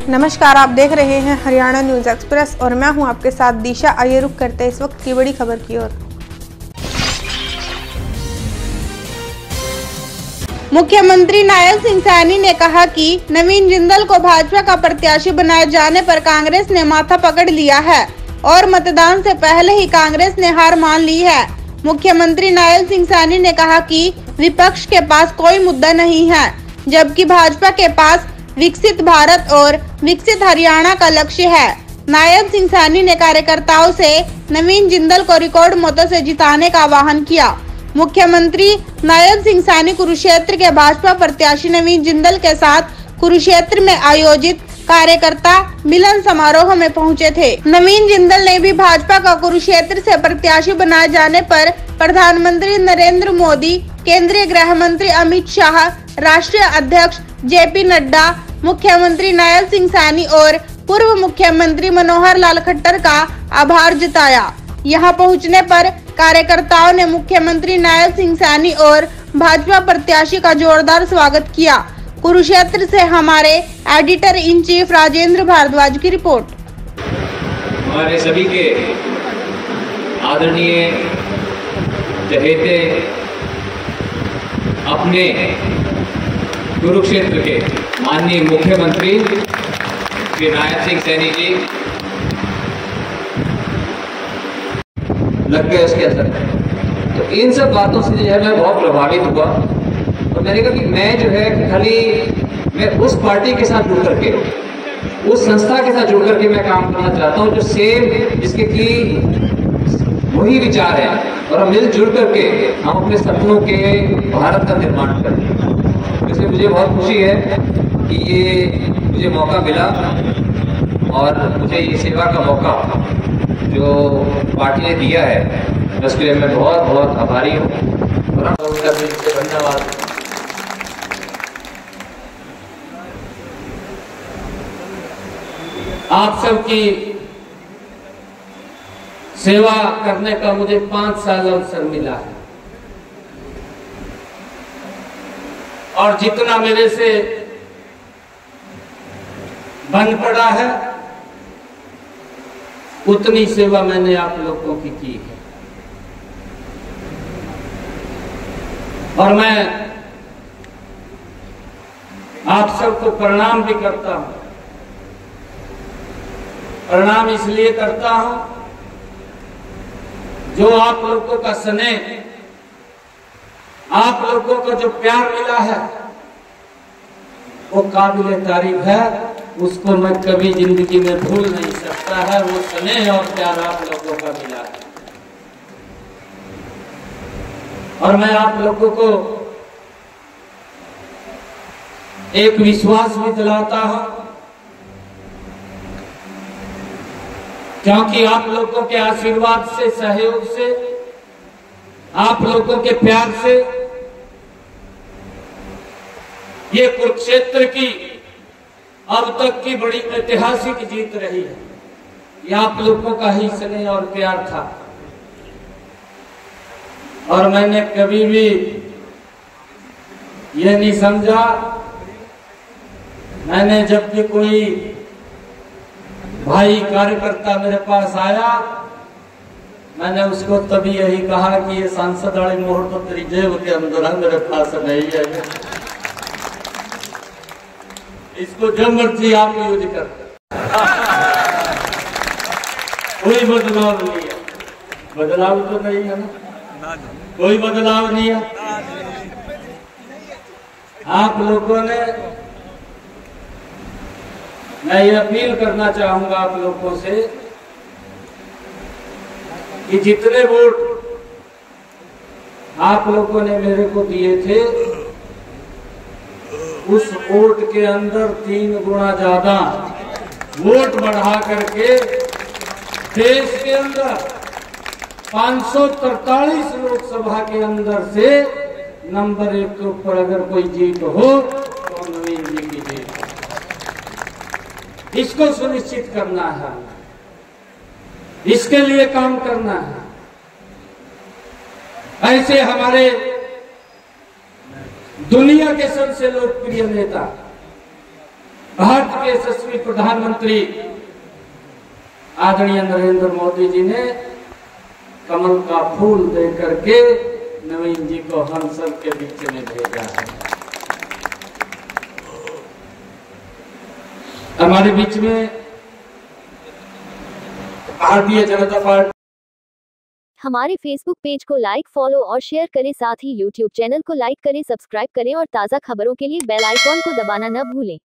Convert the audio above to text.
नमस्कार, आप देख रहे हैं हरियाणा न्यूज एक्सप्रेस और मैं हूं आपके साथ दिशा। आइए रुक करते हैं इस वक्त की बड़ी खबर की ओर। मुख्यमंत्री नायब सिंह सैनी ने कहा कि नवीन जिंदल को भाजपा का प्रत्याशी बनाए जाने पर कांग्रेस ने माथा पकड़ लिया है और मतदान से पहले ही कांग्रेस ने हार मान ली है। मुख्यमंत्री नायब सिंह सैनी ने कहा कि विपक्ष के पास कोई मुद्दा नहीं है, जबकि भाजपा के पास विकसित भारत और विकसित हरियाणा का लक्ष्य है। नायब सिंह सैनी ने कार्यकर्ताओं से नवीन जिंदल को रिकॉर्ड मतों से जिताने का आह्वान किया। मुख्यमंत्री नायब सिंह सैनी कुरुक्षेत्र के भाजपा प्रत्याशी नवीन जिंदल के साथ कुरुक्षेत्र में आयोजित कार्यकर्ता मिलन समारोह में पहुंचे थे। नवीन जिंदल ने भी भाजपा का कुरुक्षेत्र से प्रत्याशी बनाए जाने पर प्रधानमंत्री नरेंद्र मोदी, केंद्रीय गृह मंत्री अमित शाह, राष्ट्रीय अध्यक्ष जेपी नड्डा, मुख्यमंत्री नायब सिंह सैनी और पूर्व मुख्यमंत्री मनोहर लाल खट्टर का आभार जताया। यहां पहुंचने पर कार्यकर्ताओं ने मुख्यमंत्री नायब सिंह सैनी और भाजपा प्रत्याशी का जोरदार स्वागत किया। कुरुक्षेत्र से हमारे editor in chief Rajendra Bhardwaj की रिपोर्ट। हमारे सभी के आदरणीय चहेते अपने कुरुक्षेत्र के माननीय मुख्यमंत्री श्री नायब सिंह सैनी जी लग गए उसके अंदर। तो इन सब बातों से जो है मैं बहुत प्रभावित हुआ और मैंने कहा कि मैं जो है खाली मैं उस पार्टी के साथ जुड़ करके, उस संस्था के साथ जुड़ करके मैं काम करना चाहता हूँ जो सेम जिसके की वही विचार है और हम मिलजुल करके हम अपने सपनों के भारत का निर्माण करें। इसलिए मुझे बहुत खुशी है कि ये मुझे मौका मिला और मुझे ये सेवा का मौका जो पार्टी ने दिया है उसके लिए मैं बहुत बहुत आभारी हूँ और धन्यवाद। आप सबकी सेवा करने का मुझे 5 साल अवसर मिला है और जितना मेरे से बन पड़ा है उतनी सेवा मैंने आप लोगों की है और मैं आप सबको प्रणाम भी करता हूं। प्रणाम इसलिए करता हूं जो आप लोगों का स्नेह, आप लोगों को जो प्यार मिला है वो काबिल तारीफ है, उसको मैं कभी जिंदगी में भूल नहीं सकता है। वो स्नेह और प्यार आप लोगों का मिला है और मैं आप लोगों को एक विश्वास भी दिलाता हूं क्योंकि आप लोगों के आशीर्वाद से, सहयोग से, आप लोगों के प्यार से ये कुरुक्षेत्र की अब तक की बड़ी ऐतिहासिक जीत रही है। ये आप लोगों का ही स्नेह और प्यार था और मैंने कभी भी ये नहीं समझा, मैंने जब भी कोई भाई कार्यकर्ता मेरे पास आया मैंने उसको तभी यही कहा कि ये सांसद वाली मोहर तो तेरी जेब के अंदर है, मेरे पास नहीं है। इसको जब मर्जी आप यूज कर, कोई बदलाव नहीं है। बदलाव तो नहीं है ना, कोई बदलाव नहीं है। आप लोगों ने, मैं ये अपील करना चाहूंगा आप लोगों से कि जितने वोट आप लोगों ने मेरे को दिए थे उस वोट के अंदर 3 गुना ज्यादा वोट बढ़ा करके देश के अंदर 543 लोकसभा के अंदर से नंबर 1 के ऊपर अगर कोई जीत हो तो नवीन जी की जीत। इसको सुनिश्चित करना है, इसके लिए काम करना है। ऐसे हमारे दुनिया के सबसे लोकप्रिय नेता भारत के यशस्वी प्रधानमंत्री आदरणीय नरेंद्र मोदी जी ने कमल का फूल दे करके नवीन जी को हम सब के बीच में भेजा है। हमारे बीच में भारतीय जनता पार्टी। हमारे फेसबुक पेज को लाइक, फॉलो और शेयर करें, साथ ही यूट्यूब चैनल को लाइक करें, सब्सक्राइब करें और ताज़ा खबरों के लिए बेल आइकॉन को दबाना न भूलें।